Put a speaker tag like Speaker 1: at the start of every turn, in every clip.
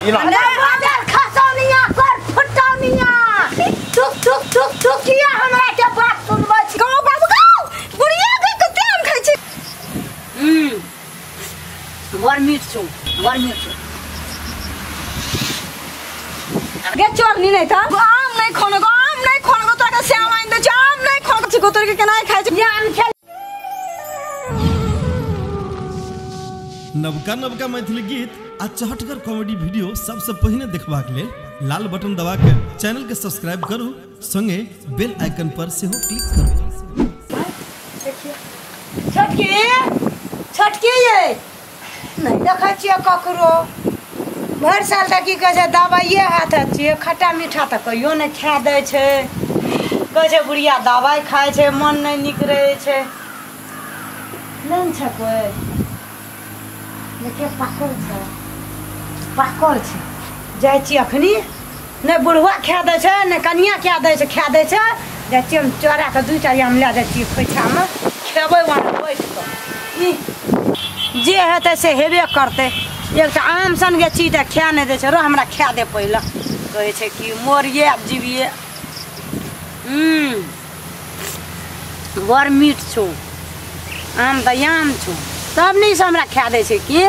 Speaker 1: गे चोरनी नहीं था आम नहीं खोने को तो का श्याम आइन दे आम नहीं खोने को तोर के केना खाइ छै आम खेल
Speaker 2: नवका मैथिली गीत आ चहटगर कॉमेडी वीडियो सबसे पहले देखबाक लेल लाल बटन दबा के चैनल के सब्सक्राइब करू संगे बेल आइकन पर सेहो क्लिक करू।
Speaker 3: छटकी ये नहीं देखा छिए ककरो भर साल तक की कहे दवाइए हाथ छिए खट्टा मीठा तक कहियो नहीं खा दे छे कहे बुढ़िया दवाई खाए छे मन नहीं निक रहे छे नहीं छे कोई देखे पाकल छे जाय छी अखनी नहीं बुढ़वा खा दे छे नहीं कनिया खा दे छे जाय छी हम चोरा के दुटा आम ले जाय छी खोइछा में खेबै वहां बैठ के जे हेतै से हेबे करते एक आम सन के चीज खा नहीं दे रो हमरा खा दे पहले कहे छे कि मोरिए अब जीविए बड़ मीठ छो आम दयाम छो तब नहीं से हमरा खा दे छे कि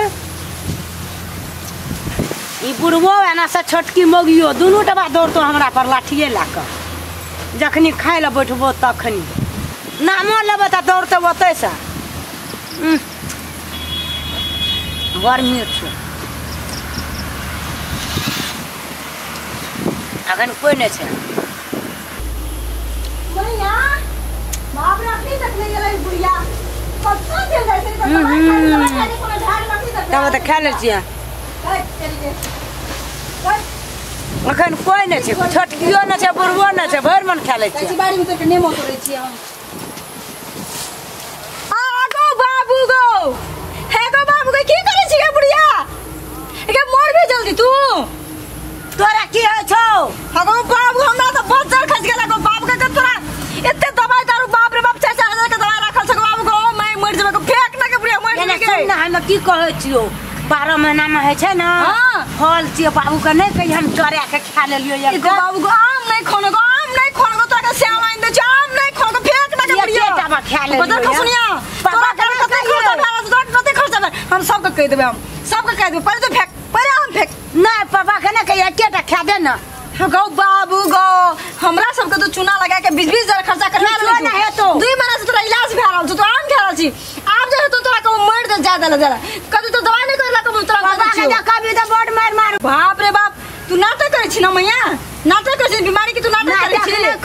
Speaker 3: ई बुढ़बो है ना से छोटकी मोगियो दोनों टबा दौड़तो हमरा पर लाठिए लाकर जखनी खाए ला बैठबो तखनी नामो लेबे त दौड़ते ओतै से बड़ मीठ छो अखन कोई नहीं छे
Speaker 1: मैया बाप रे अपनी तक नहीं गेलै बुढ़िया कत्तो दे जाय छै त दवाई खाने कोनो झाड़ मती तक
Speaker 3: तब त खा ले छिया अखन कोई नहीं छे छोटकियो नहीं छे बुढ़बो नहीं छे भर मन खा ले छिया
Speaker 1: बाड़ी में तो नेमो तोड़े छी हम आगो बाबू गो हे गो बाबू गो की करे छी गे बुढ़िया एके मोर भी जल्दी तू
Speaker 3: तोरा की है छौ
Speaker 1: हगो बाबू हमरा तो बजर खस गेला गो बाबू के तोरा एते दवाई दारू बाप रे बाप 4,000 के दवाई रखल छ बाबू गो मैं मर जेबे फेंक ना के बुढ़िया मर जेबे के
Speaker 3: ना हम की कहै छियो 12 महीना में है छे ना फल छियो बाबू के नहीं कहि हम चोरा के खा लेलियो एक
Speaker 1: बाबू गो आम नहीं खोने को तो का श्याम आइन दे आम नहीं खोने को फेंक ना के बुढ़िया
Speaker 3: टाबा खा ले
Speaker 1: बजर खसुनिया पापा कते खर्चा हम सबके कह देबे हम सबके कह देबे पहले तो फेंक पहले आम फेंक
Speaker 3: नहीं पापा के ना कहि एकेटा खा दे ना
Speaker 1: गो बाबू गो हमरा सबके तो चूना लगा के 20-20 हजार खर्चा करना
Speaker 3: ना है तो
Speaker 1: 2 महीना से तोरा इलाज भे रहल छ तो आम खा रहल छी आब जे तो तोरा को मर दे ज्यादा ले जरा कभी तो दवाई नहीं करला को तोरा
Speaker 3: बाबा के कभी तो बोर्ड मार
Speaker 1: बाप रे बाप तू नाटक करे छी ना मैया नाटक करे छी बीमारी की तू नाटक करे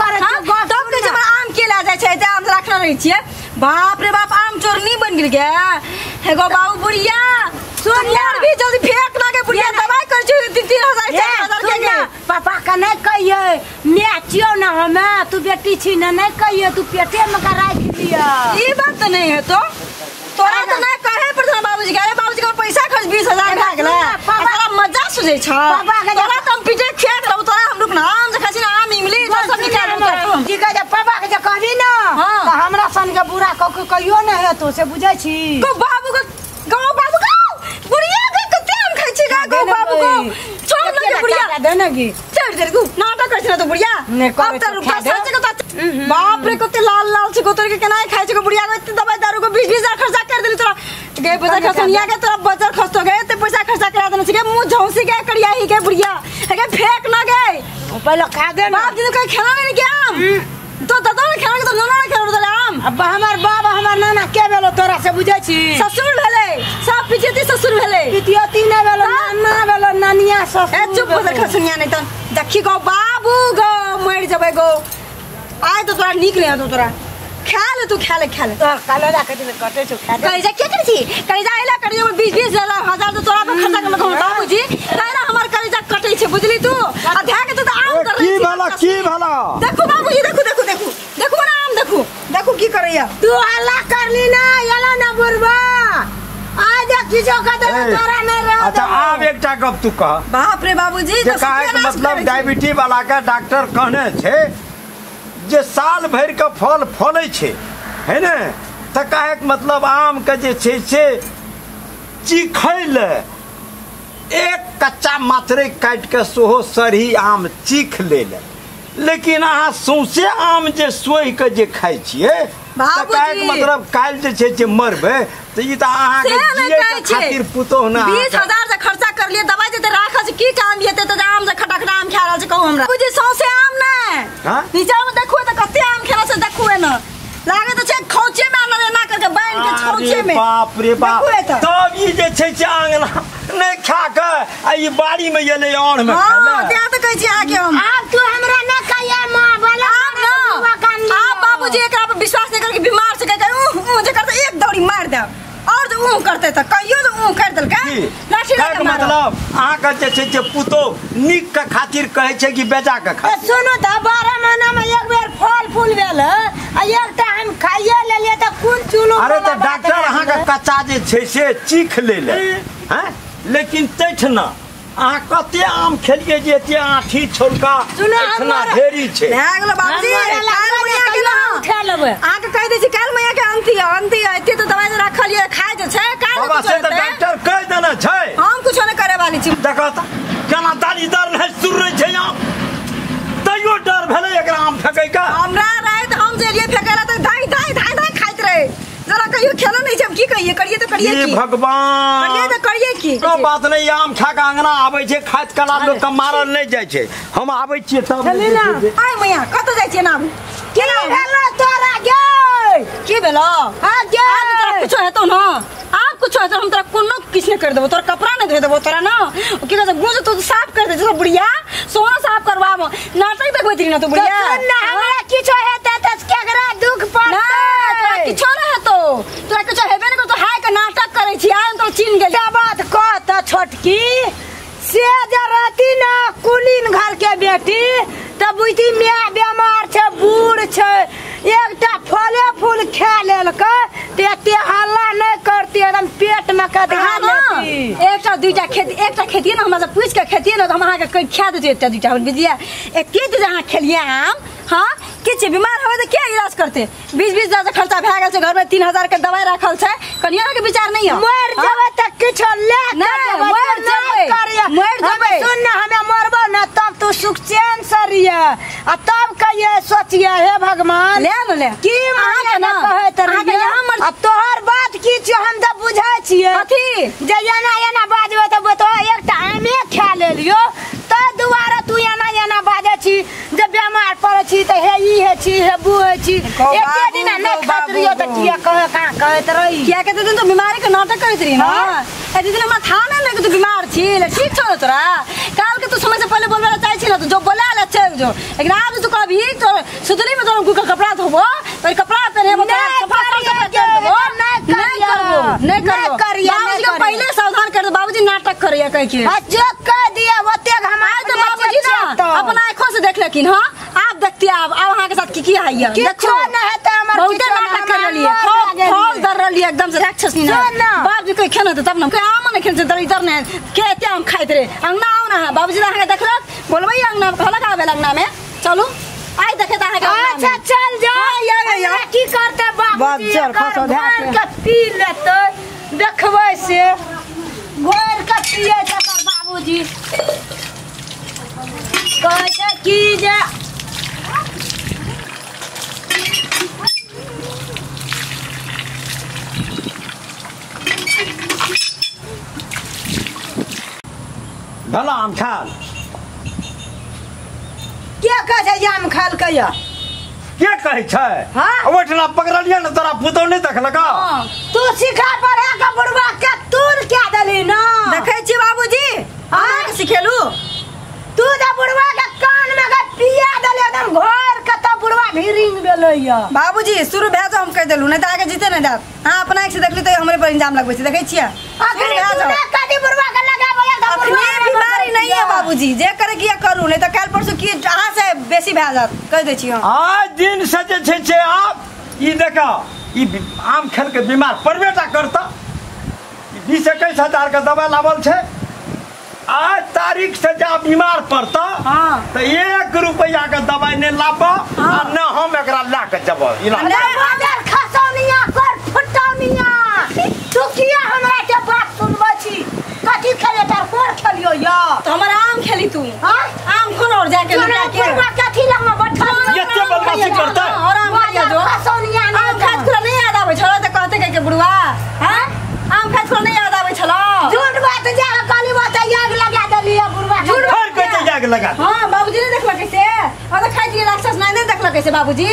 Speaker 1: छी तब के जब आम के ला जाय छै त आम रखना रही छिए बाप रे बाप आम चोरनी बन गेल गे हे गो बाबू बुढ़िया सुन यार भी जल्दी फेंक ना के बुढ़िया दवाई कर छी 3,000 4,000 के
Speaker 3: पापा का नहीं कहिए मैं छियो ना हमें तू बेटी छी ना नहीं कहिए तू पेटे में का राख लिया
Speaker 1: ई बात तो नहीं है तो तोरा तो नहीं कहे पर बाबूजी के बाबूजी के पैसा खर्च 20,000 भा गेला तोरा मजा सुझै छ
Speaker 3: पापा के
Speaker 1: तोरा तुम पीटे खेत रहू तोरा हम रुक ना आम जे खासी ना आम इमली तो सब निकाल
Speaker 3: जी का जब पापा के कहबी ना तो हमरा सन के बुरा कहियो नहीं है तो से बुझै छी
Speaker 1: गो बाबू गो बुढ़िया के कते आम खाइ छी गो बाबू गो छोड़ ना के बुढ़िया
Speaker 3: दे ना की
Speaker 1: चढ़ दे गो नाटक कर छी ना तो बुढ़िया अब तो रुका सच के बाप रे कते लाल छी गोतर के केना खाइ छी गो बुढ़िया के दवाई दारू को 20-20 हजार खर्चा कर देली तोरा गे पैसा खसनिया के तोरा बजर खस तो गए ते पैसा खर्चा करा देने छी के मुंह झौसी के करिया ही के बुढ़िया के फेंक ना गए
Speaker 3: पहले खा दे
Speaker 1: बाप जी के खाना नहीं के आम तो दादा ने खाना के तो नाना ने खाना दे आम
Speaker 3: अब हमर बाबा हमर नाना के भेलो तोरा से बुझै छी
Speaker 1: ससुर भेले सब पिछेती ससुर भेले
Speaker 3: पितियती ने भेलो नाना भेलो नानिया ससुर
Speaker 1: ए चुप हो जा खसनिया नहीं तो देखी गो बाबू गो मर जबे गो आय तो तोरा निक ले तो तोरा खा ले तू खा ले
Speaker 3: तो कालेला के दिन कटे छ खा दे
Speaker 1: कहि जा के करी छी कहि जा आइला करी 20-20 हजार तो तोरा पर खर्चा कर बाबूजी कहना हमर करी जा कटै छै बुझली तू आ ध्यान के तू आम कर
Speaker 4: की भला
Speaker 1: देखो बाबूजी देखो ना आम देखो की करैया
Speaker 3: तू हल्ला करली ना यला ना बुरबा आज किछो का दे तोरा नहीं रह
Speaker 4: अच्छा आब एकटा गप तू कह
Speaker 1: बाप रे बाबूजी
Speaker 4: जे काहे के मतलब डायबिटीज वाला का डॉक्टर कहने छे जे साल भर के फल फलै छे है ने त काहे के मतलब आम के जे छे से चीखै ले एक कच्चा मात्रे काट के सोहो सरही आम चीख ले लेकिन अहाँ सौंसे आम जे सोहि के जे खाइ छियै
Speaker 1: बाबूजी
Speaker 4: मतलब काल जे छै मरबै तो ई त अहाँ के जिए के खातिर पुतोह ना
Speaker 1: 20,000 से खर्चा कर लिए दवाई देते राखल छै की काम येते त आम से खटखटा आम खा रहल छै कहू हमरा बुझी सौंसे आम नै
Speaker 4: हां
Speaker 1: नीचा में देखो त कते आम खेला से देखू न लागे त छै खोचे में आनल ना करके बांध के खोचे में
Speaker 4: बाप रे बाप तब ई जे छै आंगना नहीं खा के आ ई बाड़ी में एले आड़ में खेला
Speaker 1: हां त्या त कहै छी आके हम
Speaker 3: आब तू हमरा न कहिया मां वाला
Speaker 1: आप बाबूजी एकरा पर विश्वास नहीं करके बीमार से कहै जे करते एक दौड़ी मार दे और जो करते त कहियो जो कर देल का लाठी लगा
Speaker 4: मतलब अहाँ का जे पुतो निक के खातिर कहै छै कि बेचा के खा
Speaker 3: सुनो त 12 महीना में एक बेर फल फूल भेल आ एकटा हम खाइए लेलिए त कोन चुलो
Speaker 4: अरे त डॉक्टर अहाँ का कच्चा जे छै से चीख ले हैं लेकिन तैठ ना अहाँ कते आम खेलिए जे एते आठी छोलका इतना ढेरी छै
Speaker 1: भए गेल बाबूजी काल मैया के ना
Speaker 3: खा लेबै
Speaker 1: अहाँ के कह दै छी काल मैया के अंती एते तो दवाई रखल ये खाइ जे छै काल
Speaker 4: बाबा से त डॉक्टर कह देना छै
Speaker 1: हम कुछ नहीं करे वाली छी
Speaker 4: देखो त केना दाली दर नहीं सुर रही छै आम तैयो डर भेले एकरा आम फेकै का
Speaker 1: हमरा रात हम जे लिए फेकेला त धाई खाइत रहे जरा कहियो खेला नहीं छै हम की कहिए करिए तो करिए की
Speaker 4: भगवान
Speaker 1: करिए तो करिए की
Speaker 4: को बात नहीं आम खा के अंगना आबै छै खाइत कला लोग के मारल नहीं जाय छै हम आबै छियै तब
Speaker 1: चली ना आय मैया कत जाय छियै ना
Speaker 3: की भेलो तोरा गे
Speaker 1: की भेलो
Speaker 3: हां गे
Speaker 1: कुछ हेतो ना आप कुछ हेतो हम तोरा कोनो किछ नहीं कर देबो तोरा कपड़ा नहीं धो देबो तोरा ना की कहै गुंज तो साफ कर दे जो बुढ़िया सोना साफ करवाबो नाटक देखबै तरी ना तू बुढ़िया
Speaker 3: ना हमरा किछो हेतै त केकरा दुख पड़तै
Speaker 1: तोरा किछो नहीं हेतो तोरा किछो हेबे नहीं तो हाय के नाटक करै छी आय तो चिन गेल
Speaker 3: क्या बात कहत छोटकी से जरती ना कुलीन घर के बेटी त बुझती मिया बीमार छै बूढ़ छै एकटा फले फूल खा लेलकै ते हल्ला नहीं करती एकदम पेट में कदहा लेती
Speaker 1: एकटा दुईटा खेती ना हमरा से पूछ के खेती ना हम अहाँ के खा दे एकटा दुईटा बुझिया एके जे अहाँ खेलिए आम हां किछ बीमार होवे त क्या इलाज करते 20,000 से खर्चा भए गेल छै घर में 3,000 के दवाई रखल छै कनिया के विचार नहीं है
Speaker 3: मर जावे त किछो ले
Speaker 1: मर जावे
Speaker 3: सुन ना हमें मरबो ना तब तू सुख चैन से रिया आ तब कहिए सोचिए हे भगवान
Speaker 1: ले
Speaker 3: की मां ना कहत रहिए अब तोहर बात की छ हम त बुझै छियै
Speaker 1: कथी
Speaker 3: जे एना बाजबे त बतो एकटा आमे खा लेलियो त दुबारा तू एना बाजै छी जे बीमार पड़ै छी त हे ई हे छी हे बू हे छी एके दिन ना खात रियो त किया कहत रही
Speaker 1: क्या कहते दिन तो बीमारी के नाटक करत रही ना ए दिन हमरा था ना कि तू बीमार छी ठीक छ तोरा काल के तू समय से पहले बोलबे चाहे छी ना तो जो बोला ले चल जो लेकिन आज तू कभी तो सुतली में तो कुकर कपड़ा धोबो तो कपड़ा पहने तो सफा कर देबो नहीं करबो पहले सावधान कर दो बाबूजी नाटक करिए कह के
Speaker 3: जो कह दिया ओते हम
Speaker 1: आज तो बाबूजी ना अपना आंखों से देख लेकिन हां आप देखती अब वहां के साथ की है
Speaker 3: देखो ना है त हमर
Speaker 1: बहुत नाटक कर लिए फौज डर लिए एकदम से राक्षस नहीं बाप जी कोई खेना तो तब ना कोई आम नहीं खेल दर इधर ने खेते हम खाइत रे अंगना आओ ना बाबूजी आके देखलक बोलबई अंगना कहला का बेल अंगना में चलू आई देखे त
Speaker 3: अच्छा चल जा या की करते बाबूजी के पी लेते देखबै से घोर के पिए तकर बाबूजी कहै की जे
Speaker 4: भला आम खाल
Speaker 3: के कहै छै आम खाल कहिया
Speaker 4: के कहै छै
Speaker 3: हां
Speaker 4: ओठना पकड़लिए न तोरा पुतो नहीं देखलका
Speaker 3: तू सिखा पढ़ा के बुढ़वा के तूल क्या दली ना
Speaker 1: देखै छी बाबूजी हां सिखेलू
Speaker 3: तू त बुढ़वा के कान में के पिया दले एकदम घर के त बुढ़वा भिरिंग गेलैया
Speaker 1: बाबूजी शुरू भए तो हम कह देलू नहीं त आगे जीते नहीं दात हां अपना एक से देखली तो हमरे पर इंजाम लगबै छी देखै छियै
Speaker 3: अखनी तू ना कदी बुढ़वा के लगाबो एकदम
Speaker 1: अखनी बीमारी नहीं है बाबूजी जे करे किया करू नहीं त काल परसों की अहाँ से बेसी भए जात कह दै छी हम
Speaker 4: आज दिन से जे छै आप ई देखा ई आम खेल के बीमार पड़बेटा करता 20-21,000 के दवा लावल छै आज तारीख से जा बीमार पड़ता तो 1 रुपया के दवाई नहीं लाबा न हम एकरा ला के जब
Speaker 3: इलाज खसौनिया कर फुटौनिया तू किया हमरा के बात सुनबै छी कथि खेले तर कोर खेलियो या
Speaker 1: तो हमारा आम खेली तू
Speaker 3: हां
Speaker 1: आम खोल और जाके लगा के
Speaker 3: बुढ़वा कथी लग में बैठल
Speaker 4: ये के बदमाशी करता है
Speaker 1: और आम खाइए जो
Speaker 3: सोनिया
Speaker 1: आम खात को नहीं याद आवे छला त कहते के बुढ़वा हां आम खात को नहीं याद आवे छला
Speaker 3: झूठ बात जा काली बात आग लगा देलिए बुढ़वा
Speaker 1: झूठ
Speaker 4: हर कोई जाग लगा
Speaker 1: हां बाबूजी ने देखला कैसे और खाई दिए राक्षस नहीं देखला कैसे बाबूजी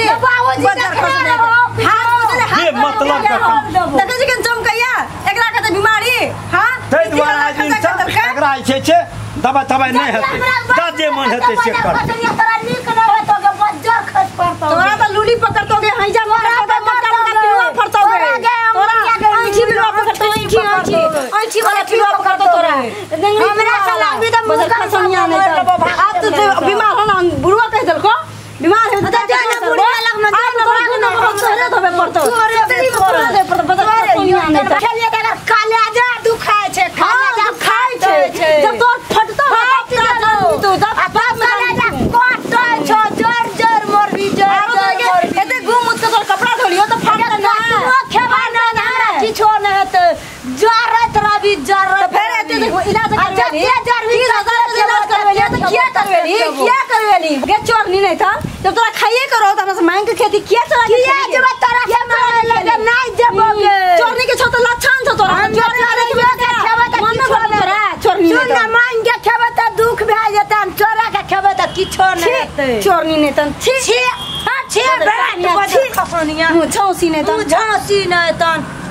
Speaker 4: ये मतलब
Speaker 1: देखै छी के चमकैया एकरा कहते बीमारी हां
Speaker 4: तै द्वारा आज इंसान एकरा छे दबा तबा नहीं हेते जे मन हेते से कर
Speaker 3: तोरा नीक न हो तो बज्जर खस पड़तो
Speaker 1: तोरा त लूली पकड़तोगे हैजा मक्का फड़तोगे तोरा आंखी बिलवा पकड़तो आंखी वाला पिलवा पकड़तो तोरा हमरा साला अभी तो मुंह का सोनिया नहीं अब तो बीमार हो ना बुढ़वा कह देलको बीमार है त जाना बुढ़वा लग में तोरा के ना तोरे धोबे पड़तो तोरे दे पड़तो सोनिया नहीं
Speaker 3: खेलिए त काले जा दुखाय छे
Speaker 1: खाय छे जब तोर फटतो तो बाप में
Speaker 3: कोटो छो जर जर मोरबी जर
Speaker 1: एते घूम उत तोर कपड़ा धोलियो त फाट ना
Speaker 3: खेबा ना हमरा किछो न हेते जरत रवि जरत
Speaker 1: फिर एते देखो इलाज करवेली
Speaker 3: जरवी
Speaker 1: इलाज करवेली त क्या करवेली गे चोरनी नहीं था जब तोरा खाइए करो त हमरा मांग के खेती क्या चला
Speaker 3: किया जब तोरा के मारे लगे नहीं जबोगे
Speaker 1: चोरनी के छ त लक्षण छ तोरा चोरनी के खेबा त मन तोरा चोरनी
Speaker 3: सुन ना मांग के खेबा त दुख भए जेते हम चोरा के खेबा त किछो न हेते
Speaker 1: चोरनी नहीं तन छी
Speaker 3: छी हां छी बैठ बजे खसनिया
Speaker 1: झांसी नहीं तन
Speaker 3: झांसी नहीं तन